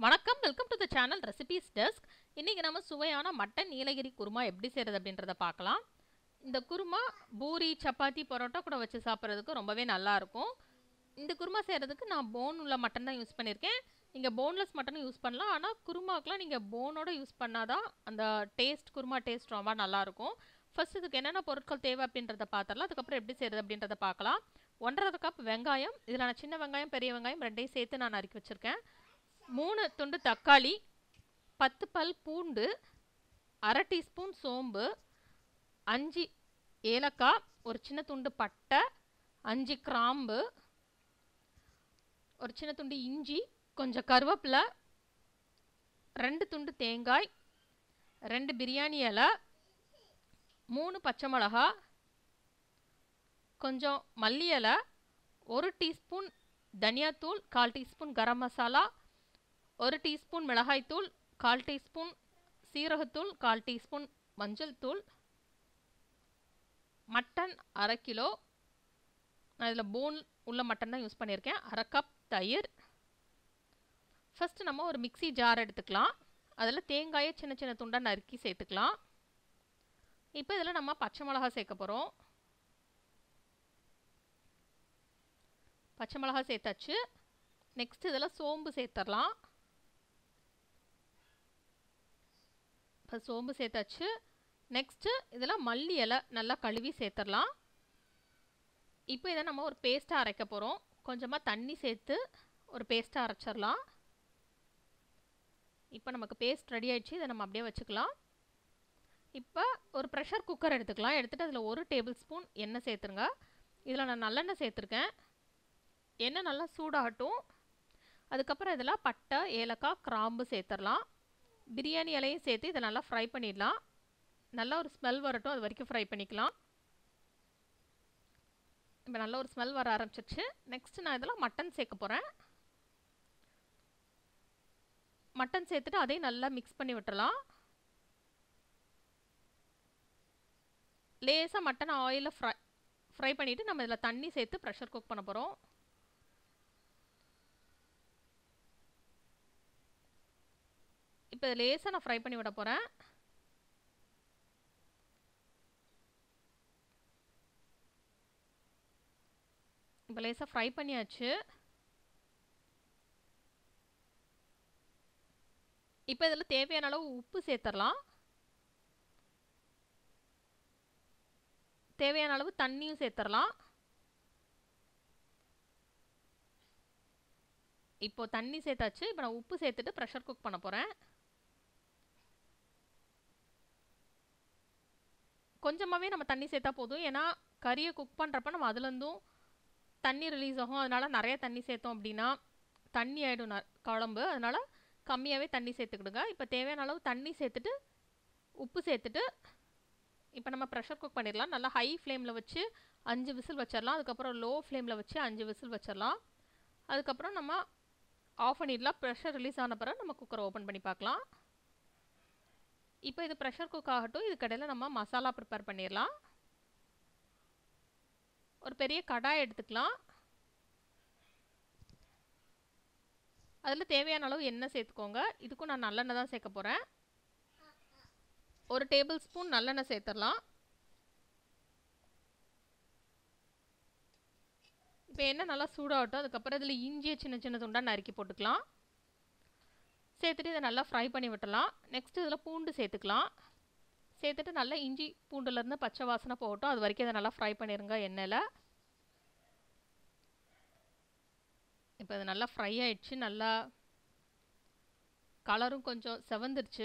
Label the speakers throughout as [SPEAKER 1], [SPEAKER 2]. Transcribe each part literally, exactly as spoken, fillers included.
[SPEAKER 1] வணக்கம், welcome to the channel recipes desk. இன்றைக்கி நம்ம சுவையான மட்டன் நீலகிரி குருமா எப்படி செய்கிறது அப்படின்றத பார்க்கலாம். இந்த குருமா பூரி, சப்பாத்தி, பரோட்டா கூட வச்சு சாப்பிட்றதுக்கு ரொம்பவே நல்லாயிருக்கும். இந்த குருமா செய்கிறதுக்கு நான் போன் உள்ள மட்டன் தான் யூஸ் பண்ணியிருக்கேன். நீங்கள் போன்லெஸ் மட்டனும் யூஸ் பண்ணலாம். ஆனால் குருமாக்கெலாம் நீங்கள் போனோட யூஸ் பண்ணால் தான் அந்த டேஸ்ட் குருமா டேஸ்ட் ரொம்ப நல்லாயிருக்கும். ஃபஸ்ட் இதுக்கு என்னென்ன பொருட்கள் தேவை அப்படின்றத பார்த்துடலாம். அதுக்கப்புறம் எப்படி செய்கிறது அப்படின்றத பார்க்கலாம். ஒன்றரை கப் வெங்காயம், இதில் நான் சின்ன வெங்காயம் பெரிய வெங்காயம் ரெண்டையும் சேர்த்து நான் நறுக்கி வச்சுருக்கேன். மூணு துண்டு தக்காளி, பத்து பல் பூண்டு, அரை டீஸ்பூன் சோம்பு, அஞ்சு ஏலக்காய், ஒரு சின்ன துண்டு பட்டை, அஞ்சு கிராம்பு, ஒரு சின்ன துண்டு இஞ்சி, கொஞ்சம் கருவேப்பிலை, ரெண்டு துண்டு தேங்காய், ரெண்டு பிரியாணி இலை, மூணு பச்சை மிளகா, கொஞ்சம் மல்லி இலை, ஒரு டீஸ்பூன் தனியாத்தூள், கால் டீஸ்பூன் கரம் மசாலா, ஒரு டீஸ்பூன் மிளகாய்த்தூள், கால் டீஸ்பூன் சீரகத்தூள், கால் டீஸ்பூன் மஞ்சள் தூள், மட்டன் அரை கிலோ, நான் இதில் போன் உள்ள மட்டன் தான் யூஸ் பண்ணியிருக்கேன், அரை கப் தயிர். ஃபஸ்ட்டு நம்ம ஒரு மிக்சி ஜார் எடுத்துக்கலாம். அதில் தேங்காயை சின்ன சின்ன துண்டாக நறுக்கி சேர்த்துக்கலாம். இப்போ இதில் நம்ம பச்சை மிளகா சேர்க்க போகிறோம். பச்சை மிளகா சேர்த்தாச்சு. நெக்ஸ்ட் இதில் சோம்பு சேர்த்துடலாம். இப்போ சோம்பு சேர்த்தாச்சு. நெக்ஸ்ட்டு இதில் மல்லி இலை நல்லா கழுவி சேர்த்துடலாம். இப்போ இதை நம்ம ஒரு பேஸ்ட்டாக அரைக்க போகிறோம். கொஞ்சமாக தண்ணி சேர்த்து ஒரு பேஸ்ட்டாக அரைச்சிடலாம். இப்போ நமக்கு பேஸ்ட் ரெடி ஆகிடுச்சு. இதை நம்ம அப்படியே வச்சுக்கலாம். இப்போ ஒரு ப்ரெஷர் குக்கர் எடுத்துக்கலாம். எடுத்துகிட்டு அதில் ஒரு டேபிள் ஸ்பூன் எண்ணெய் சேர்த்துருங்க. இதில் நான் நல்லெண்ணெய் சேர்த்துருக்கேன். எண்ணெய் நல்லா சூடாகட்டும். அதுக்கப்புறம் இதில் பட்டை, ஏலக்காய், கிராம்பு சேர்த்துடலாம். பிரியாணி இலையும் சேர்த்து இதை நல்லா ஃப்ரை பண்ணிடலாம். நல்லா ஒரு ஸ்மெல் வரட்டும், அது வரைக்கும் ஃப்ரை பண்ணிக்கலாம். இப்போ நல்ல ஒரு ஸ்மெல் வர ஆரம்பிச்சிருச்சு. நெக்ஸ்ட்டு நான் இதில் மட்டன் சேர்க்க போகிறேன். மட்டன் சேர்த்துட்டு அதையும் நல்லா மிக்ஸ் பண்ணி விட்டுறலாம். லேசாக மட்டனை ஆயிலில் ஃப்ரை ஃப்ரை பண்ணிவிட்டு நம்ம இதில் தண்ணி சேர்த்து ப்ரெஷர் குக் பண்ண போகிறோம். இப்போ இதை லேசாக நான் ஃப்ரை பண்ணி விட போகிறேன். இப்போ லேசாக ஃப்ரை பண்ணியாச்சு. இப்போ இதில் தேவையான அளவு உப்பு சேர்த்துடலாம். தேவையான அளவு தண்ணியும் சேர்த்துடலாம். இப்போ தண்ணி சேர்த்தாச்சு. இப்போ நான் உப்பு சேர்த்துட்டு ப்ரெஷர் குக் பண்ண போகிறேன். கொஞ்சமாகவே நம்ம தண்ணி சேர்த்தா போதும். ஏன்னா கறியை குக் பண்ணுறப்ப நம்ம அதுலேருந்தும் தண்ணி ரிலீஸ் ஆகும். அதனால் நிறைய தண்ணி சேர்த்தோம் அப்படின்னா தண்ணி ஆகிடும் குழம்பு. அதனால் கம்மியாகவே தண்ணி சேர்த்துக்கிடுங்க. இப்போ தேவையான அளவு தண்ணி சேர்த்துட்டு உப்பு சேர்த்துட்டு இப்போ நம்ம ப்ரெஷர் குக் பண்ணிடலாம். நல்லா ஹை ஃப்ளேமில் வச்சு அஞ்சு விசில் வச்சிடலாம். அதுக்கப்புறம் லோ ஃப்ளேமில் வச்சு அஞ்சு விசில் வச்சிடலாம். அதுக்கப்புறம் நம்ம ஆஃப் பண்ணிடலாம். ப்ரெஷர் ரிலீஸ் ஆன பிறகு நம்ம குக்கரை ஓப்பன் பண்ணி பார்க்கலாம். இப்போ இது ப்ரெஷர் குக் ஆகட்டும். இதுக்கடையில் நம்ம மசாலா ப்ரிப்பேர் பண்ணிடலாம். ஒரு பெரிய கடாய் எடுத்துக்கலாம். அதில் தேவையான அளவு எண்ணெய் சேர்த்துக்கோங்க. இதுக்கும் நான் நல்லெண்ணெய் தான் சேர்க்க போகிறேன். ஒரு டேபிள் ஸ்பூன் நல்லெண்ணெய் சேர்த்துடலாம். இப்போ எண்ணெய் நல்லா சூடாகட்டும். அதுக்கப்புறம் இதில் இஞ்சியை சின்ன சின்ன துண்டாக நறுக்கி போட்டுக்கலாம். சேர்த்துட்டு இதை நல்லா ஃப்ரை பண்ணி விட்டுலாம். நெக்ஸ்ட்டு இதில் பூண்டு சேர்த்துக்கலாம். சேர்த்துட்டு நல்லா இஞ்சி பூண்டுலேருந்து பச்சை வாசனை போகட்டும். அது வரைக்கும் இதை நல்லா ஃப்ரை பண்ணிடுங்க எண்ணெயில். இப்போ இது நல்லா ஃப்ரை ஆகிடுச்சு. நல்லா கலரும் கொஞ்சம் செவந்துருச்சு.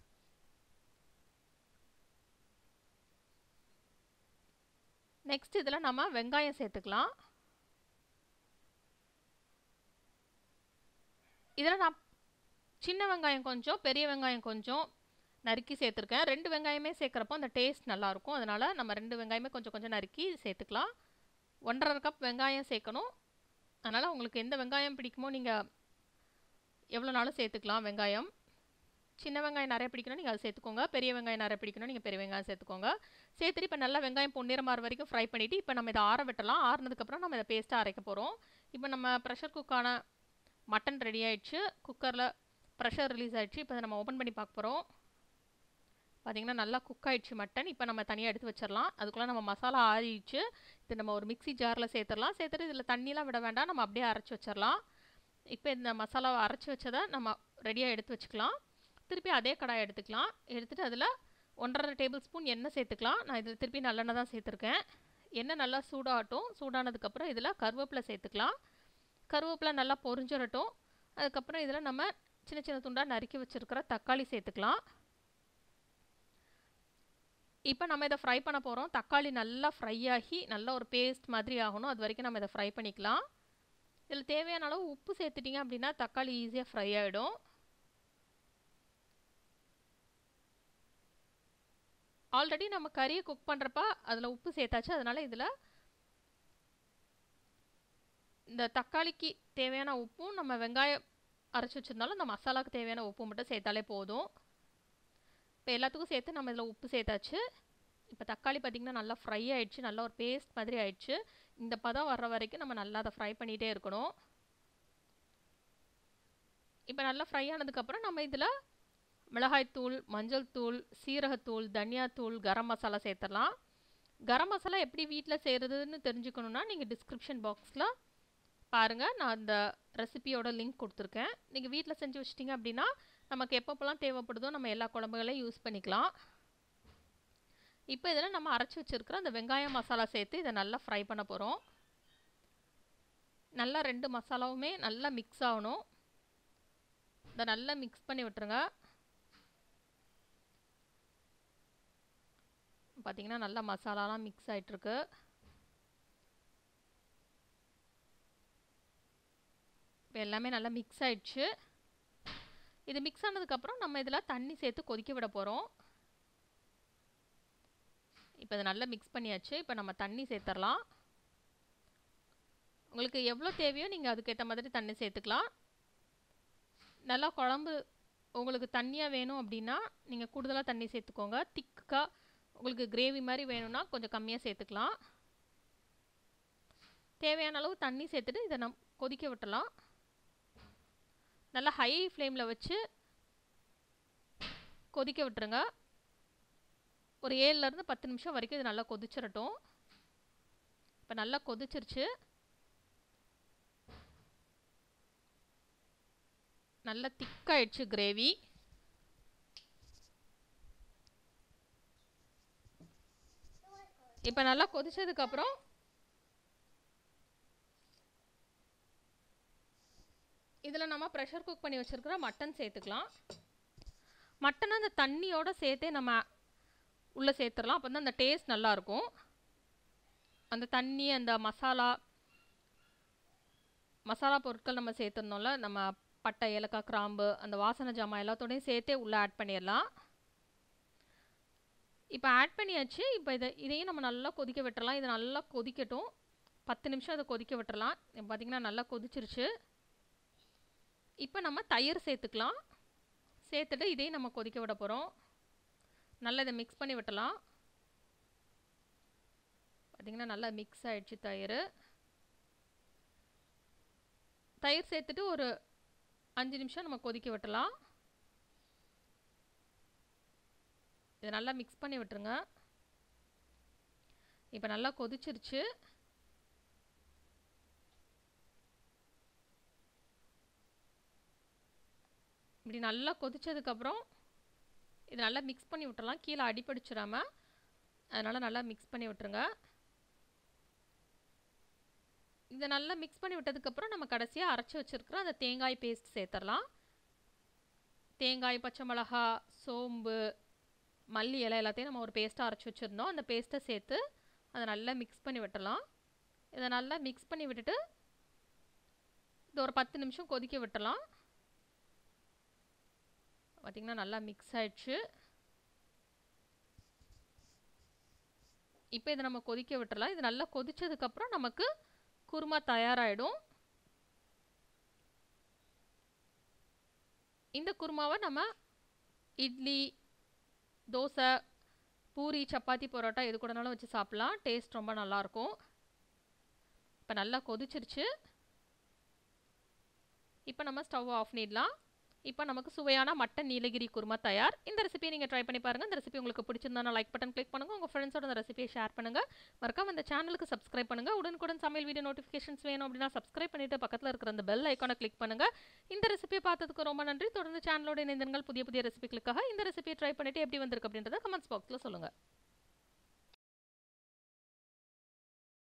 [SPEAKER 1] நெக்ஸ்ட் இதில் நம்ம வெங்காயம் சேர்த்துக்கலாம். இதில் நான் சின்ன வெங்காயம் கொஞ்சம் பெரிய வெங்காயம் கொஞ்சம் நறுக்கி சேர்த்துருக்கேன். ரெண்டு வெங்காயமே சேர்க்குறப்போ அந்த டேஸ்ட் நல்லாயிருக்கும். அதனால் நம்ம ரெண்டு வெங்காயமே கொஞ்சம் கொஞ்சம் நறுக்கி சேர்த்துக்கலாம். ஒன்றரை கப் வெங்காயம் சேர்க்கணும். அதனால் உங்களுக்கு எந்த வெங்காயம் பிடிக்குமோ நீங்கள் எவ்வளோ நாளும் சேர்த்துக்கலாம். வெங்காயம் சின்ன வெங்காயம் நிறைய பிடிக்கணும் நீங்கள் அதை சேர்த்துக்கோங்க. பெரிய வெங்காயம் நிறைய பிடிக்கணும் நீங்கள் பெரிய வெங்காயம் சேர்த்துக்கோங்க. சேர்த்துட்டு இப்போ நல்லா வெங்காயம் பொன்னிறம் மாற வரைக்கும் ஃப்ரை பண்ணிவிட்டு இப்போ நம்ம இதை ஆற விட்டலாம். ஆறுனதுக்கப்புறம் நம்ம இதை பேஸ்ட்டாக அரைக்க போகிறோம். இப்போ நம்ம ப்ரெஷர் குக்கான மட்டன் ரெடி ஆகிடுச்சு. குக்கரில் ப்ரெஷர் ரிலீஸ் ஆகிடுச்சு. இப்போ நம்ம ஓப்பன் பண்ணி பார்க்க போகிறோம். பார்த்திங்கன்னா நல்லா குக் ஆகிடுச்சு மட்டன். இப்போ நம்ம தனியாக எடுத்து வச்சிடலாம். அதுக்குள்ளே நம்ம மசாலா ஆறிடுச்சு. இது நம்ம ஒரு மிக்சி ஜாரில் சேர்த்துடலாம். சேர்த்துட்டு இதில் தண்ணிலாம் விட வேண்டாம், நம்ம அப்படியே அரைச்சி வச்சிடலாம். இப்போ இந்த மசாலாவை அரைச்சி வச்சதை நம்ம ரெடியாக எடுத்து வச்சுக்கலாம். திருப்பி அதே கடாயை எடுத்துக்கலாம். எடுத்துகிட்டு அதில் ஒன்றரை டேபிள் ஸ்பூன் எண்ணெய் சேர்த்துக்கலாம். நான் இதில் திருப்பி நல்லெண்ணெய் தான் சேர்த்துருக்கேன். எண்ணெய் நல்லா சூடாகட்டும். சூடானதுக்கப்புறம் இதில் கருவேப்பிலை சேர்த்துக்கலாம். கருவேப்பிலை நல்லா பொரிஞ்சிடட்டும். அதுக்கப்புறம் இதில் நம்ம சின்ன சின்ன துண்டாக நறுக்கி வச்சுருக்கிற தக்காளி சேர்த்துக்கலாம். இப்போ நம்ம இதை ஃப்ரை பண்ண போகிறோம். தக்காளி நல்லா ஃப்ரை ஆகி நல்லா ஒரு பேஸ்ட் மாதிரி ஆகணும். அது வரைக்கும் நம்ம இதை ஃப்ரை பண்ணிக்கலாம். இதில் தேவையான அளவு உப்பு சேர்த்துட்டிங்க அப்படின்னா தக்காளி ஈஸியாக ஃப்ரை ஆகிடும். ஆல்ரெடி நம்ம கறியை குக் பண்ணுறப்ப அதில் உப்பு சேர்த்தாச்சு. அதனால் இதில் இந்த தக்காளிக்கு தேவையான உப்பும் நம்ம வெங்காயம் அரைச்சி வச்சுருந்தாலும் இந்த மசாலாவுக்கு தேவையான உப்பு மட்டும் சேர்த்தாலே போதும். இப்போ எல்லாத்துக்கும் சேர்த்து நம்ம இதில் உப்பு சேர்த்தாச்சு. இப்போ தக்காளி பார்த்திங்கன்னா நல்லா ஃப்ரை ஆகிடுச்சு. நல்லா ஒரு பேஸ்ட் மாதிரி ஆகிடுச்சு. இந்த பதம் வர்ற வரைக்கும் நம்ம நல்லா அதை ஃப்ரை பண்ணிகிட்டே இருக்கணும். இப்போ நல்லா ஃப்ரை ஆனதுக்கப்புறம் நம்ம இதில் மிளகாய்த்தூள், மஞ்சள் தூள், சீரகத்தூள், தனியாத்தூள், கரம் மசாலா சேர்த்துடலாம். கரம் மசாலா எப்படி வீட்டில் செய்கிறதுன்னு தெரிஞ்சுக்கணுன்னா நீங்கள் டிஸ்கிரிப்ஷன் பாக்ஸில் பாருங்கள், நான் அந்த ரெசிபியோட லிங்க் கொடுத்துருக்கேன். நீங்கள் வீட்டில் செஞ்சு வச்சிட்டிங்க அப்படின்னா நமக்கு எப்பப்போலாம் தேவைப்படுதோ நம்ம எல்லா குழம்புகளையும் யூஸ் பண்ணிக்கலாம். இப்போ இதில் நம்ம அரைச்சி வச்சுருக்கிற அந்த வெங்காயம் மசாலா சேர்த்து இதை நல்லா ஃப்ரை பண்ண போகிறோம். நல்லா ரெண்டு மசாலாவுமே நல்லா மிக்ஸ் ஆகணும். இதை நல்லா மிக்ஸ் பண்ணி விட்டுருங்க. பார்த்திங்கன்னா நல்லா மசாலாலாம் மிக்ஸ் ஆகிட்டுருக்கு. இப்போ எல்லாமே நல்லா மிக்ஸ் ஆகிடுச்சு. இது மிக்ஸ் ஆனதுக்கப்புறம் நம்ம இதில் தண்ணி சேர்த்து கொதிக்க விட போகிறோம். இப்போ இதை நல்லா மிக்ஸ் பண்ணியாச்சு. இப்போ நம்ம தண்ணி சேர்த்துடலாம். உங்களுக்கு எவ்வளோ தேவையோ நீங்கள் அதுக்கேற்ற மாதிரி தண்ணி சேர்த்துக்கலாம். நல்லா குழம்பு உங்களுக்கு தண்ணியாக வேணும் அப்படின்னா நீங்கள் கூடுதலாக தண்ணி சேர்த்துக்கோங்க. திக்காக உங்களுக்கு கிரேவி மாதிரி வேணும்னா கொஞ்சம் கம்மியாக சேர்த்துக்கலாம். தேவையான அளவு தண்ணி சேர்த்துட்டு இதை நம்ம கொதிக்க விட்டலாம். நல்லா ஹை ஃப்ளேமில் வச்சு கொதிக்க விட்டுருங்க. ஒரு ஏழுலேருந்து பத்து நிமிஷம் வரைக்கும் இது நல்லா கொதிச்சிடட்டும். இப்போ நல்லா கொதிச்சிருச்சு. நல்லா திக்காயிடுச்சு கிரேவி. இப்போ நல்லா கொதிச்சதுக்கப்புறம் இதில் நம்ம ப்ரெஷர் குக் பண்ணி வச்சுருக்கிற மட்டன் சேர்த்துக்கலாம். மட்டனை அந்த தண்ணியோடு சேர்த்தே நம்ம உள்ளே சேர்த்துடலாம். அப்போ தான் அந்த டேஸ்ட் நல்லாயிருக்கும். அந்த தண்ணி, அந்த மசாலா மசாலா பொருட்கள் நம்ம சேர்த்துருந்தோம்ல, நம்ம பட்டை, ஏலக்காய், கிராம்பு, அந்த வாசனை ஜாமான் எல்லாத்தோடையும் சேர்த்தே உள்ளே ஆட் பண்ணிடலாம். இப்போ ஆட் பண்ணியாச்சு. இப்போ இதை இதையும் நம்ம நல்லா கொதிக்க விட்டுறலாம். இது நல்லா கொதிக்கட்டும். பத்து நிமிஷம் அதை கொதிக்க விட்டுறலாம். இப்போ பார்த்திங்கன்னா நல்லா கொதிச்சிருச்சு. இப்போ நம்ம தயிர் சேர்த்துக்கலாம். சேர்த்துட்டு இதையும் நம்ம கொதிக்க விட போகிறோம். நல்லா இதை மிக்ஸ் பண்ணி விட்டலாம். பார்த்திங்கன்னா நல்லா மிக்ஸ் ஆகிடுச்சு தயிர். தயிர் சேர்த்துட்டு ஒரு அஞ்சு நிமிஷம் நம்ம கொதிக்க விட்டலாம். இதை நல்லா மிக்ஸ் பண்ணி விட்டுருங்க. இப்போ நல்லா கொதிச்சிருச்சு. இப்படி நல்லா கொதிச்சதுக்கப்புறம் இது நல்லா மிக்ஸ் பண்ணி விட்டுறலாம். கீழே அடிப்பிடிச்சிடாமல் அதனால் நல்லா மிக்ஸ் பண்ணி விட்டுருங்க. இதை நல்லா மிக்ஸ் பண்ணி விட்டதுக்கப்புறம் நம்ம கடைசியாக அரைச்சி வச்சுருக்கிற அந்த தேங்காய் பேஸ்ட் சேர்த்துடலாம். தேங்காய், பச்சை மிளகா, சோம்பு, மல்லி இலை எல்லாத்தையும் நம்ம ஒரு பேஸ்ட்டாக அரைச்சி வச்சுருந்தோம். அந்த பேஸ்ட்டை சேர்த்து அதை நல்லா மிக்ஸ் பண்ணி விட்டுடலாம். இதை நல்லா மிக்ஸ் பண்ணி விட்டுட்டு இது ஒரு பத்து நிமிஷம் கொதிக்க விட்டுடலாம். பார்த்திங்கன்னா நல்லா மிக்ஸ் ஆகிடுச்சு. இப்போ இதை நம்ம கொதிக்க விட்டுறலாம். இது நல்லா கொதிச்சதுக்கப்புறம் நமக்கு குருமா தயாராகிடும். இந்த குருமாவை நம்ம இட்லி, தோசை, பூரி, சப்பாத்தி, பரோட்டா எது கூடனாலும் வச்சு சாப்பிட்லாம். டேஸ்ட் ரொம்ப நல்லாயிருக்கும். இப்போ நல்லா கொதிச்சிருச்சு. இப்போ நம்ம ஸ்டவ் ஆஃப் பண்ணிடலாம். இப்போ நமக்கு சுவையான மட்டன் நீலகிரி குருமா தயார். இந்த ரெசிபியை நீங்கள் ட்ரை பண்ணி பாருங்கள். இந்த ரெசிபி உங்களுக்கு பிடிச்சிருந்தா லைக் பட்டன் கிளிக் பண்ணுங்கள். உங்கள் ஃப்ரெண்ட்ஸோட இந்த ரெசிபியை ஷேர் பண்ணுங்கள். மறக்காம இந்த சேனலுக்கு சப்ஸ்கிரைப் பண்ணுங்கள். உடனுக்குடன் சமையல் வீடியோ நோட்டிஃபிகேஷன்ஸ் வேணும் அப்படின்னா சப்ஸ்கிரைப் பண்ணிட்டு பக்கத்தில் இருக்கிற அந்த பெல் ஐக்கானை கிளிக் பண்ணுங்கள். இந்த ரெசிபியை பார்த்ததுக்கு ரொம்ப நன்றி. தொடர்ந்து சேனலோட இணைந்தீர்கள் புதிய புதிய ரெசிபிகளுக்காக. இந்த ரெசிபியை ட்ரை பண்ணிட்டு எப்படி வந்திருக்கு அப்படின்றத கமெண்ட்ஸ் பாக்ஸில் சொல்லுங்கள்.